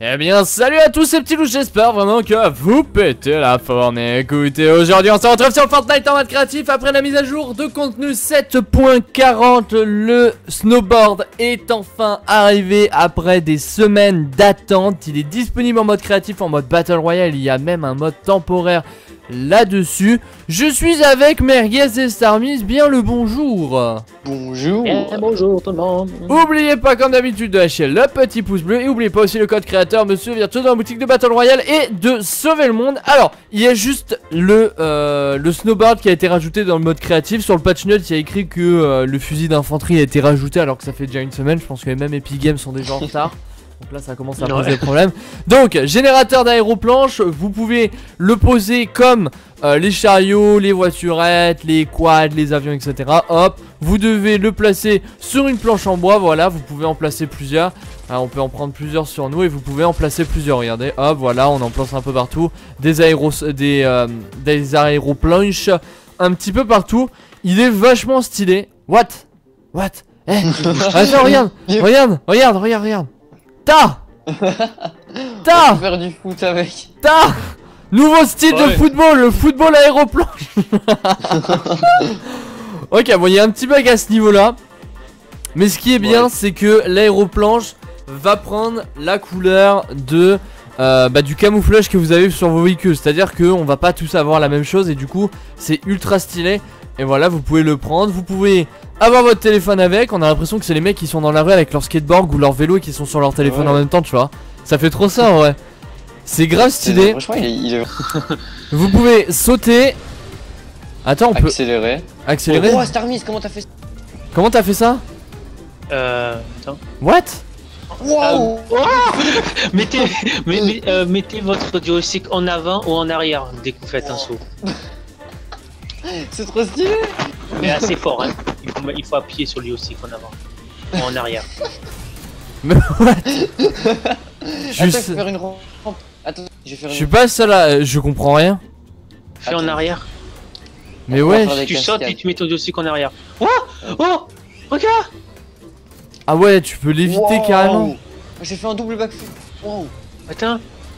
Eh bien salut à tous ces petits loups, j'espère vraiment que vous pétez la forme. Et écoutez, aujourd'hui on se retrouve sur Fortnite en mode créatif. Après la mise à jour de contenu 7.40, le snowboard est enfin arrivé après des semaines d'attente. Il est disponible en mode créatif, en mode Battle Royale, il y a même un mode temporaire là-dessus. Je suis avec Merguez et Starmis, bien le bonjour. Bonjour. Bonjour tout le monde. Oubliez pas comme d'habitude de lâcher le petit pouce bleu et oubliez pas aussi le code créateur Monsieur Virtueux dans la boutique de Battle Royale et de sauver le monde. Alors il y a juste le snowboard qui a été rajouté dans le mode créatif. Sur le patch note il y a écrit que le fusil d'infanterie a été rajouté alors que ça fait déjà une semaine. Je pense que même Epic Games sont déjà en retard. Donc là ça commence à poser problème. Donc générateur d'aéroplanche, vous pouvez le poser comme les chariots, les voiturettes, les quads, les avions, etc. Hop, vous devez le placer sur une planche en bois. Voilà, vous pouvez en placer plusieurs. On peut en prendre plusieurs sur nous et vous pouvez en placer plusieurs. Regardez, hop, voilà, on en place un peu partout. Des aéroplanches un petit peu partout. Il est vachement stylé. What? Eh, attends, regarde. Ta Faire du foot avec. Nouveau style de football, le football aéroplanche. Ok, bon, il y a un petit bug à ce niveau-là. Mais ce qui est bien, c'est que l'aéroplanche va prendre la couleur de du camouflage que vous avez sur vos véhicules. C'est-à-dire qu'on va pas tous avoir la même chose et du coup, c'est ultra stylé. Et voilà, vous pouvez le prendre, vous pouvez avoir votre téléphone avec. On a l'impression que c'est les mecs qui sont dans la rue avec leur skateboard ou leur vélo et qui sont sur leur téléphone en même temps, tu vois. Ça fait trop ça en vrai. C'est grave stylé. Franchement, il est... Vous pouvez sauter. Attends, on peut accélérer. accélérer. Oh, Starmis, comment t'as fait ça? Comment t'as fait ça? Attends. What? Wow. Mettez votre joystick en avant ou en arrière dès que vous faites un saut. C'est trop stylé. Mais assez fort, hein. Il faut appuyer sur le joystick en avant ou en arrière. Mais what? Attends, je vais faire une rampe. Attends, je suis pas seul là, je comprends rien. Fais en arrière. Mais ouais. Tu sautes et tu mets ton joystick en arrière. Oh, regarde. Ah ouais, tu peux l'éviter carrément. J'ai fait un double backflip. Wow. Attends.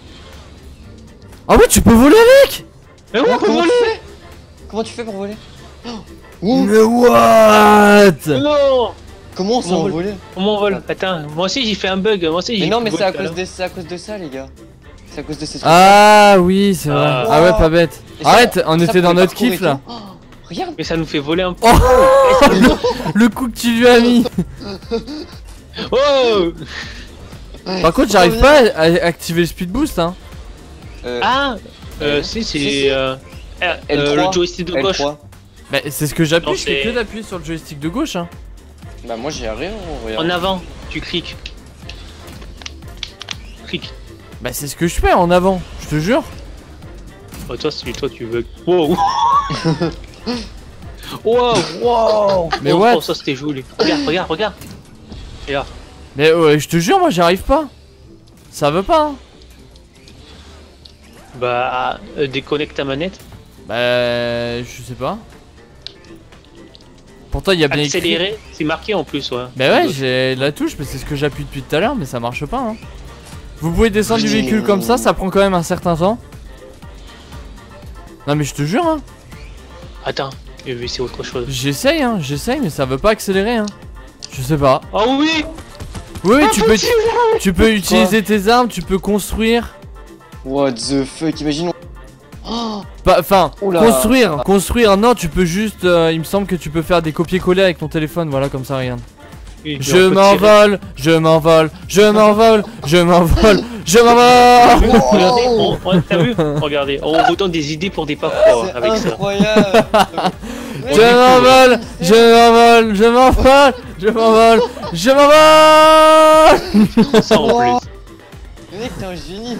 Ah ouais, tu peux voler avec. Mais ouais, on peut voler. Comment tu fais pour voler? Mais what? Non. Comment on s'est envolé? Comment on vole? Attends, moi aussi j'ai fait un bug. Moi aussi j'ai. Mais non, mais c'est à cause de ça, les gars. C'est à cause de ces trucs. Ah oui, c'est vrai. Ah ouais, pas bête. Et ça, Arrête, on était dans notre kiff là. Regarde. Mais ça nous fait voler un peu. Le coup que tu lui as mis. Oh. Par contre, j'arrive pas à activer le speed boost hein. Si c'est le joystick de gauche. Bah c'est ce que j'appuie, Non, je fais que d'appuyer sur le joystick de gauche hein. Bah moi j'y arrive, regarde. En avant, tu cliques. Clique. Bah c'est ce que je fais en avant, je te jure. Oh, toi tu veux. Wow. Wow. Mais what? Oh, ça c'était joli. Regarde. Regarde. Mais ouais, je te jure, moi j'y arrive pas. Ça veut pas hein. Bah déconnecte ta manette. Bah je sais pas. Pourtant il y a bien accéléré, écrit... c'est marqué en plus ouais. Bah ouais, j'ai la touche, mais c'est ce que j'appuie depuis tout à l'heure, mais ça marche pas hein. Vous pouvez descendre du véhicule comme ça prend quand même un certain temps. Non mais je te jure hein. Attends, c'est autre chose. J'essaye mais ça veut pas accélérer hein. Je sais pas. Oh oui. Oui, tu peux utiliser tes armes, tu peux construire. What the fuck, imagine. Enfin, construire, non, tu peux juste, il me semble que tu peux faire des copier-coller avec ton téléphone, voilà, comme ça, regarde. Je m'envole. Regardez, t'as vu? Regardez, on vous donne des idées pour des parcours avec ça. Incroyable. Je m'envole. Ça en plus. Mec, t'es un génie.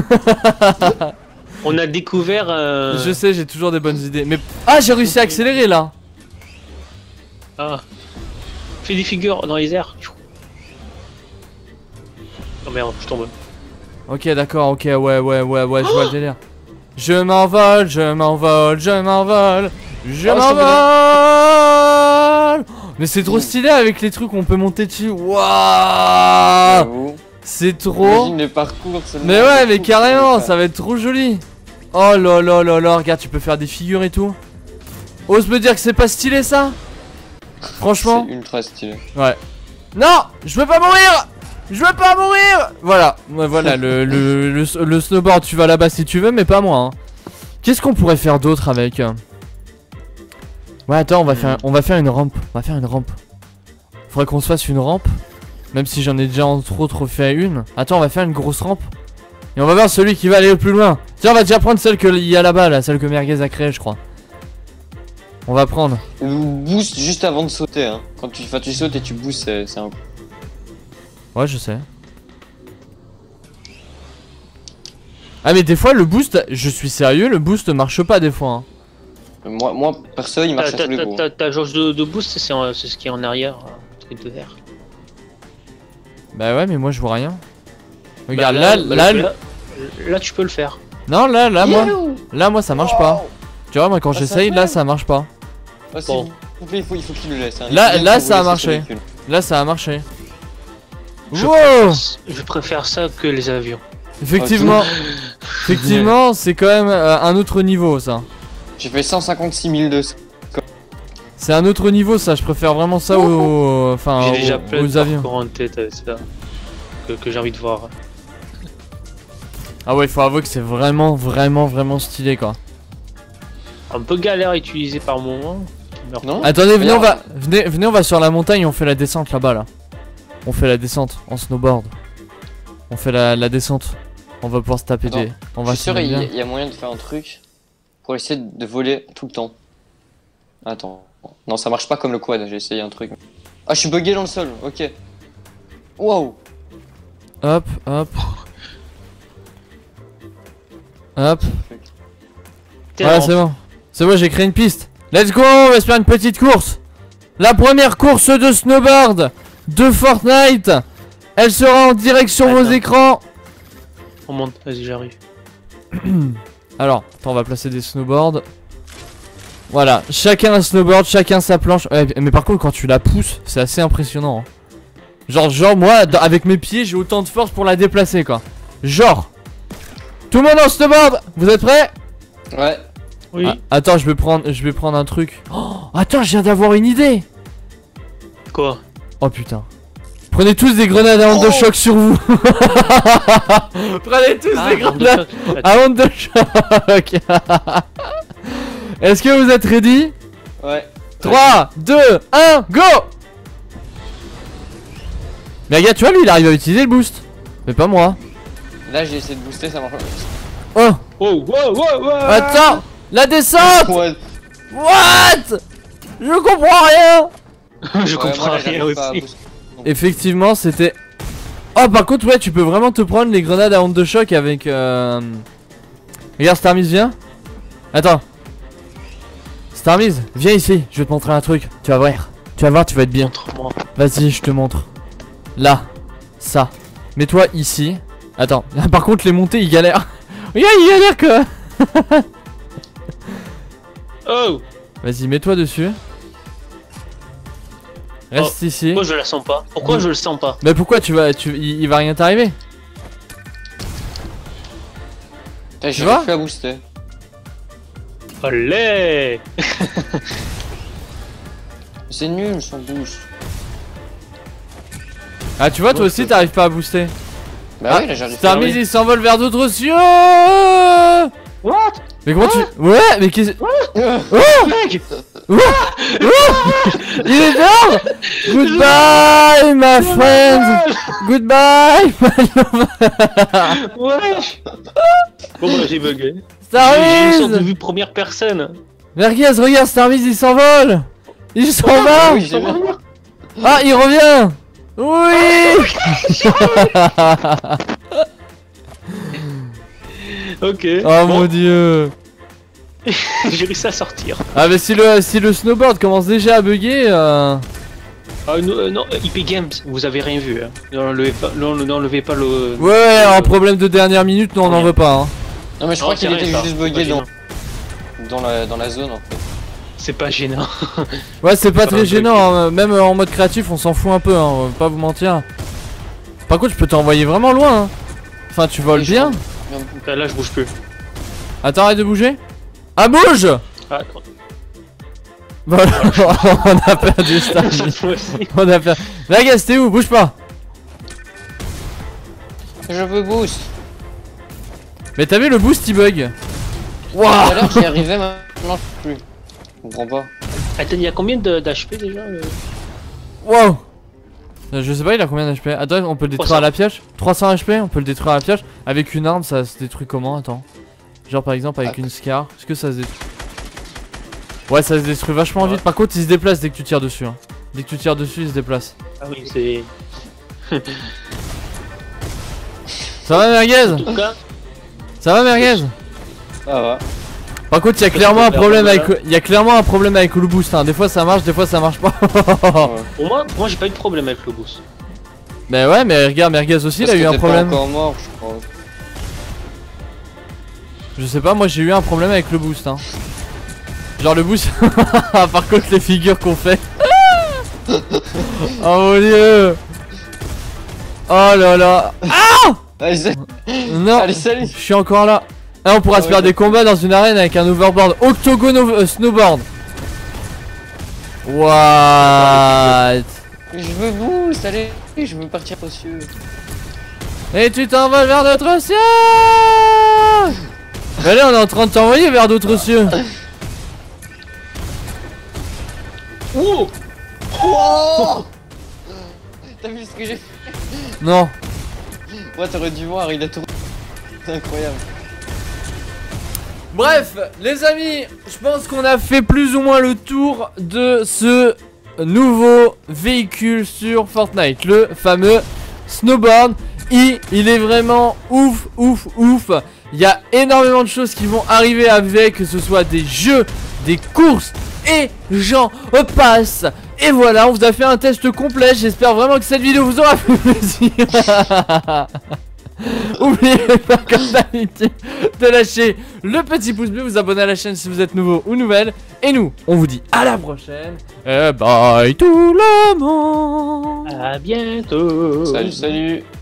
On a découvert. Je sais, j'ai toujours des bonnes idées. Mais j'ai réussi à accélérer là. Ah. Fais des figures dans les airs. Oh merde, je tombe. Ok, d'accord, ok, ouais, je vois le délire. Je m'envole. Mais c'est trop stylé avec les trucs, on peut monter dessus. Waouh. C'est trop. Imagine les parcours. Mais ouais, mais carrément, ça va être trop joli. Oh là là là là, regarde, tu peux faire des figures et tout. Ose me dire que c'est pas stylé ça? Franchement. C'est ultra stylé. Ouais. Non, je veux pas mourir. Je veux pas mourir. Voilà, ouais, voilà le snowboard, tu vas là-bas si tu veux, mais pas moi. Hein. Qu'est-ce qu'on pourrait faire d'autre avec? Ouais, attends, on va faire une rampe. On va faire une rampe. Faudrait qu'on se fasse une rampe. Même si j'en ai déjà entre autres fait une. Attends, on va faire une grosse rampe. Et on va voir celui qui va aller le plus loin. Tiens, on va déjà prendre celle qu'il y a là-bas, là, celle que Merguez a créée, je crois. On va prendre. Boost juste avant de sauter. Hein. Quand tu sautes et tu boostes, c'est un. Ouais, je sais. Ah, mais des fois, le boost, je suis sérieux, le boost marche pas des fois. Hein. Moi perso, il marche à tous les coups. Ta jauge de boost, c'est ce qui est en arrière, truc de vert. Bah ouais, mais moi je vois rien. Regarde, Bah, là, tu peux le faire. Non, là, moi ça marche pas. Tu vois, moi quand j'essaye, là ça marche pas. Oh, bon. Il faut qu'il le laisse. Hein. Là ça a marché. Là ça a marché. Je préfère ça que les avions. Effectivement, effectivement, c'est quand même un autre niveau ça. J'ai fait 156 200. C'est un autre niveau ça, je préfère vraiment ça aux avions. En tête, ça, que j'ai envie de voir. Ah ouais, il faut avouer que c'est vraiment stylé quoi. Un peu galère à utiliser par moment. Non. Attendez, venez, on va sur la montagne, on fait la descente là-bas là. On fait la descente en snowboard. On fait la descente. On va pouvoir se taper des. On va je suis sûr il y a moyen de faire un truc pour essayer de voler tout le temps. Attends. Non, ça marche pas comme le quad, j'ai essayé un truc. Ah, je suis bugué dans le sol, ok. Wow. Hop. Hop. Voilà, c'est bon. C'est bon, j'ai créé une piste. Let's go, on va se faire une petite course. La première course de snowboard de Fortnite. Elle sera en direct sur vos écrans. On monte, vas-y, j'arrive. Alors, attends, on va placer des snowboards. Voilà, chacun un snowboard, chacun sa planche. Ouais, mais par contre, quand tu la pousses, c'est assez impressionnant. Hein. Genre moi, avec mes pieds, j'ai autant de force pour la déplacer, quoi. Genre. Tout le monde en snowboard. Vous êtes prêts? Ouais. Oui. Ah, attends, je vais prendre un truc. Oh, attends, je viens d'avoir une idée. Quoi? Oh putain. Prenez tous des grenades à onde de choc sur vous. Prenez tous des grenades à onde de choc. Est-ce que vous êtes ready? Ouais. 3, 2, 1, go! Mais regarde, tu vois, lui il arrive à utiliser le boost. Mais pas moi. Là j'ai essayé de booster, ça marche pas. Oh! Oh, wow. Attends! La descente! Ouais. What? Je comprends rien! Je comprends rien aussi. Effectivement, c'était. Oh, par contre, ouais, tu peux vraiment te prendre les grenades à onde de choc avec. Regarde, Starmiz, viens. Attends. Starmiz, viens ici, je vais te montrer un truc. Tu vas voir, tu vas être bien. Vas-y, je te montre. Là, ça. Mets-toi ici. Attends, par contre, les montées, ils galèrent. Regarde, ils galèrent quoi. Oh. Vas-y, mets-toi dessus. Reste ici. Pourquoi je la sens pas? Pourquoi je le sens pas? Mais pourquoi il va rien t'arriver? J'ai pas à booster. Allez. C'est nul sans boost. Ah, tu vois, toi aussi t'arrives pas à booster. Bah oui, là j'arrive. Starmiz, il s'envole vers d'autres cieux. What? Mais comment tu... Ouais, mais qu'est-ce... Oh, Mec. il est dehors. Goodbye, my friend. Goodbye, my lover. Wesh. Bon bah j'ai bugué. J'ai une sorte de Starmiz. vue première personne. Merguez, regarde, Starmiz, il s'envole. Il s'en va. Oui, j'ai vu. Ah, il revient. Oui. Ok. Oh mon dieu. J'ai réussi à sortir. Ah mais si le snowboard commence déjà à bugger Ah non, IP Games, vous avez rien vu. Hein. N'enlevez pas le... Ouais, un problème de dernière minute, nous on n'en veut pas hein. Non mais je crois qu'il était juste bugué dans la zone en fait. C'est pas gênant. Ouais, c'est pas très gênant, hein. Même en mode créatif on s'en fout un peu, hein. On va pas vous mentir. Par contre, je peux t'envoyer vraiment loin. Hein. Enfin, tu voles Oui, bien. Là, je bouge plus. Attends, arrête de bouger. Ah, bouge. Ah, attends. Voilà, on a perdu ça. Moi aussi. On a perdu. Merguez, t'es où? Bouge pas. Je veux boost. Mais t'as vu le boost il bug? Tout à Waouh. l'heure j'y arrivais, maintenant je peux plus. Je comprends pas. Attends, il y a combien d'HP déjà Wow. Je sais pas, il a combien d'HP? Attends, on peut le détruire 300. à la pioche? 300 HP, on peut le détruire à la pioche. Avec une arme, ça se détruit comment? Attends. Genre par exemple avec une Scar. Est-ce que ça se détruit? Ouais, ça se détruit vachement vite. Par contre, il se déplace dès que tu tires dessus. Hein. Dès que tu tires dessus, il se déplace. Ah oui, c'est... Ça va, Merguez? En tout cas, Ça va, Merguez? Ah ouais. Par contre, il y a clairement un problème avec, le boost. Hein. Des fois ça marche, des fois ça marche pas. pour moi j'ai pas eu de problème avec le boost. Mais ouais, mais regarde, Merguez aussi, il a Parce eu que un t'es problème. pas encore mort, je crois. Je sais pas, moi j'ai eu un problème avec le boost. Hein. Genre le boost. Par contre, les figures qu'on fait. Oh mon dieu. Oh là là. Allez, Non, allez salut. je suis encore là. Ah, on pourra se faire des combats dans une arène avec un overboard. Octogon snowboard. What? Je veux boost, allez. Je veux partir aux cieux. Et tu t'envoles vers d'autres cieux. Allez, on est en train de t'envoyer vers d'autres cieux. Oh, Oh. T'as vu ce que j'ai fait? Non. Ouais, t'aurais dû voir, il a tourné. C'est incroyable. Bref, les amis, je pense qu'on a fait plus ou moins le tour de ce nouveau véhicule sur Fortnite, le fameux snowboard. Il est vraiment ouf, ouf, ouf. Il y a énormément de choses qui vont arriver avec, que ce soit des jeux, des courses, et j'en passe. Et voilà, on vous a fait un test complet. J'espère vraiment que cette vidéo vous aura fait plaisir. Oubliez pas comme d'habitude de lâcher le petit pouce bleu, vous abonner à la chaîne si vous êtes nouveau ou nouvelle. Et nous, on vous dit à la prochaine. Et bye tout le monde. à bientôt. Salut, salut.